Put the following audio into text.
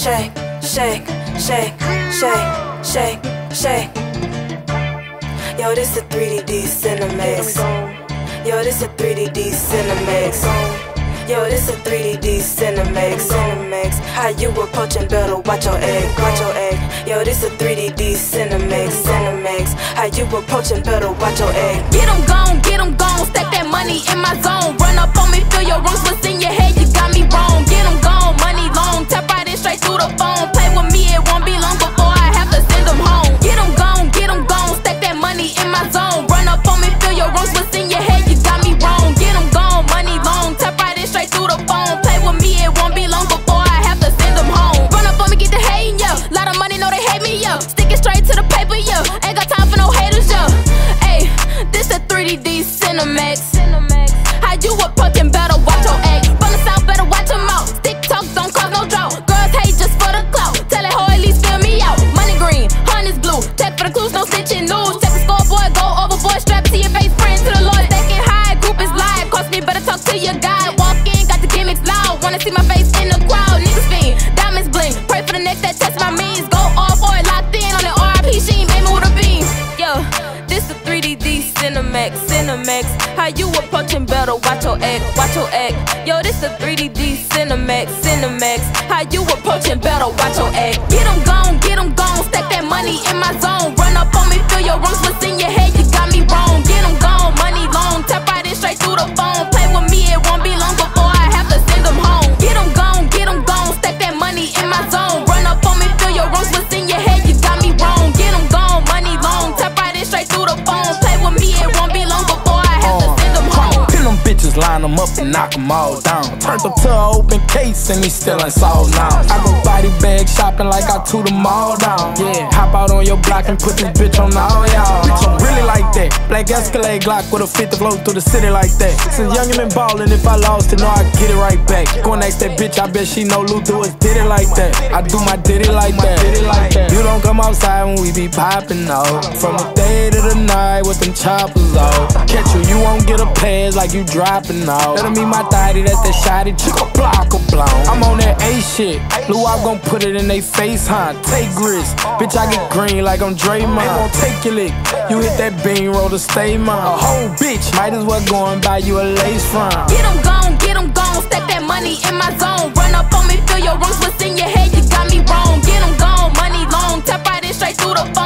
shake, shake, shake, shake, shake, shake. Yo, this a 3D Cinemix. Yo, this a 3D Cinemix. Yo, this a 3D Cinemix. How you approaching, better watch your egg, watch your egg. Yo, this a 3D Cinemix. How you approaching, better watch your egg. Get 'em gone, stack that money in my zone. Run up on me, fill your rooms, what's in your head, you got me wrong. Get 'em gone, money long, tap right in straight through the phone. Play with me, it won't be long before I have to send them home. Get 'em gone, stack that money in my zone. Run up on me, fill your rooms, what's in your head, you got me wrong. Get 'em gone, money long, tap right in straight through the phone. Play with me, it won't be long before I have to send them home. Run up on me, get the hating, yo. Lot of money, know they hate me, yo. Stick it straight to the paper, yo. Ain't got time for no haters, yo. Ayy, this a 3D Cinemix. How you approaching, better watch your egg. From the south, better watch them out. Stick talk, don't cause no drought. Girls hate just for the clout. Tell that hoe at least fill me out. Money green, honey's blue. Check for the clues, no snitching news. Check the scoreboard, go overboard. Strap to your face, friend to the Lord. They can hide, group is live. Cost me, better talk to your guy. Walk in, got the gimmicks loud. Wanna see my face in the crowd. Niggas fiend, diamonds bling. Pray for the next that test my means. Go off or locked in on the RIP sheen. Baby with a beam. Yo, this a 3D Cinemix. How you approaching, better watch your egg, watch your egg. Yo, this a 3D Cinemix. How you approaching, better watch your egg. Get 'em gone, stack that money in my zone. Run up on me, fill your rooms, what's in your head, you got me wrong. Get 'em gone, money long, tap right in straight through the phone. Play with me, it won't be long before I have to send them home. Get 'em gone, stack that money in my zone. Run up on me, fill your rooms, what's in your head, you got me wrong. Get 'em gone, money long, tap right in straight through the phone. Play with me, it won't be long before I have to send them home. Pin them bitches, line them up and knock them all down. Turned up to an open case and he still ain't sold now. I go body bag shopping like I toot them all down. Yeah, hop out on your block and put this bitch on all y'all. Bitch, I'm really like that. Black Escalade Glock with a 50 flow through the city like that. Since young and been ballin', if I lost it, know I get it right back. Go and ask that bitch, I bet she know Lou Lewis did it like that. I do my diddy like that. You don't come outside when we be poppin' out. From the day to the night with them choppers out. Catch you won't get a pass like you dropping out. Let me my thotty, that's that shotty, chicka block or blown. I'm on that A shit. Lou, I gon' put it in they face, huh? Take risks. Bitch, I get green like I'm Draymond. Ain't gon' take your lick. You hit that bean roll to stay mine. A whole bitch, might as well go and buy you a lace front. Get 'em gone, stack that money in my zone. Run up on me, fill your rooms, what's in your head, you got me wrong. Get 'em gone, money long, tap right in straight through the phone.